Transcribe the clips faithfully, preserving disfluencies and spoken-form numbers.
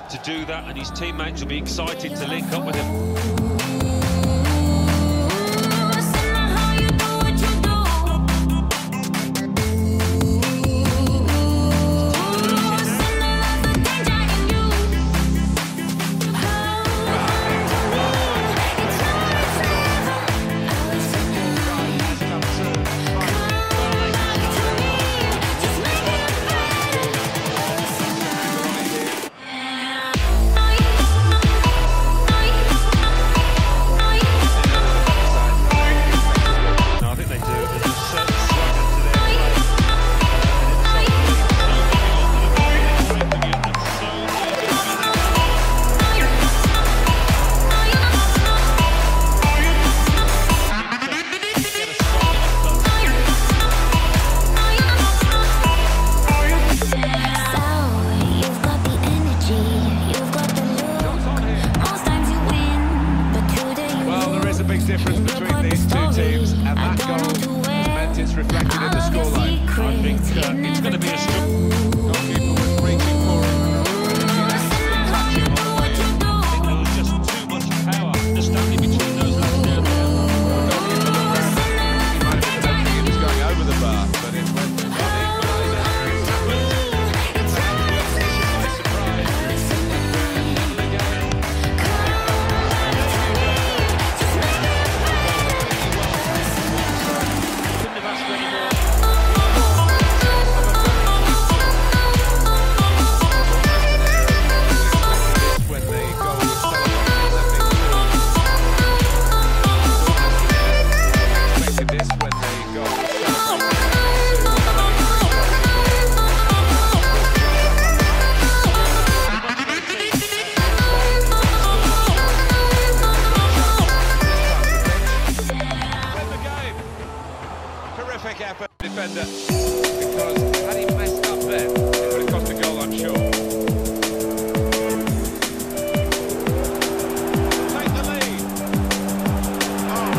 to do that, and his teammates will be excited to link up with him. Difference between these two teams, and that goal has meant it's reflected in the scoreline. I think uh, it's going to be a strong goalkeeper was reaching for it. I think there was just too much power just standing between those lads down there. The goalkeeper looked around. He might have been hoping he was going over the bar, but it went to the effort defender, because had he messed up there, it would have cost a goal, I'm sure. Take the lead. Oh,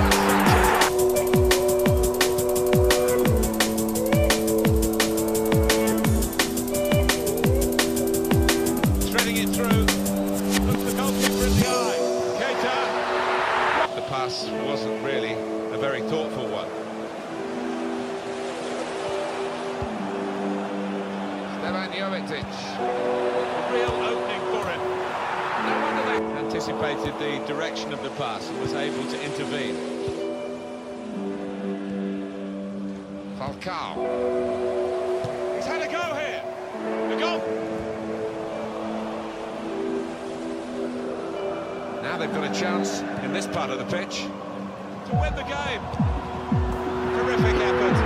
that's threading it through. Looks the goalkeeper in the eye. KEITA. The pass wasn't really a very thoughtful one. Real opening for him. No wonder they anticipated the direction of the pass and was able to intervene. Falcao. He's had a go here. A goal. Now they've got a chance in this part of the pitch to win the game. Terrific effort.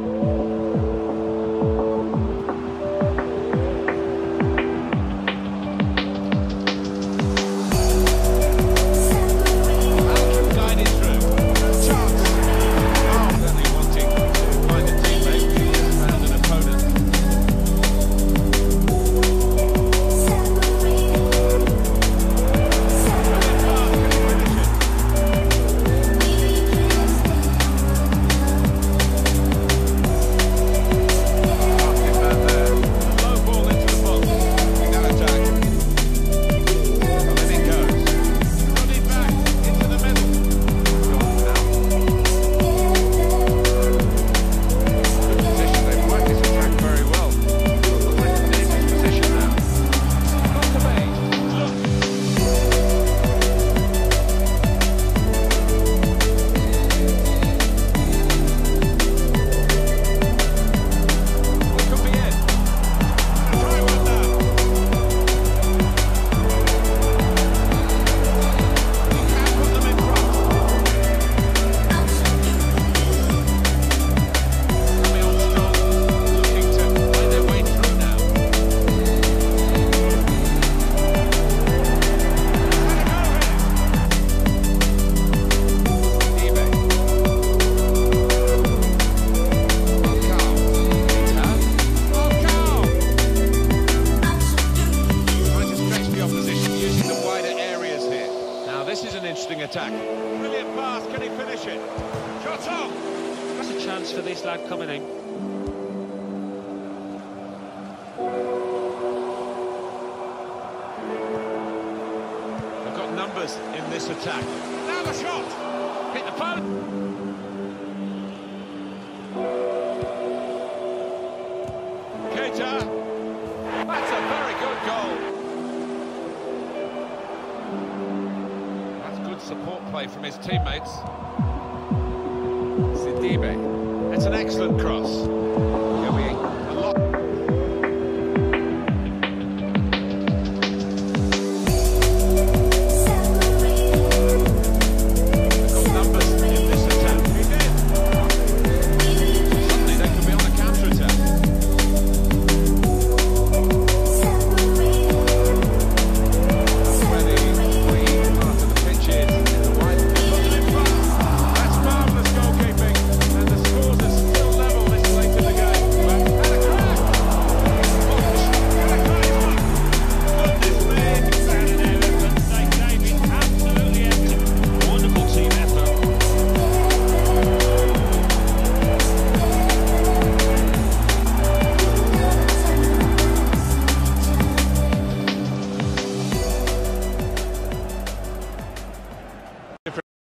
Attack. Brilliant pass, can he finish it? Shot on! That's a chance for this lad coming in. numbers in this attack. Now the shot! Hit the post! KEITA! That's a very good goal. That's good support play from his teammates. Sidibe. It's an excellent cross. Here we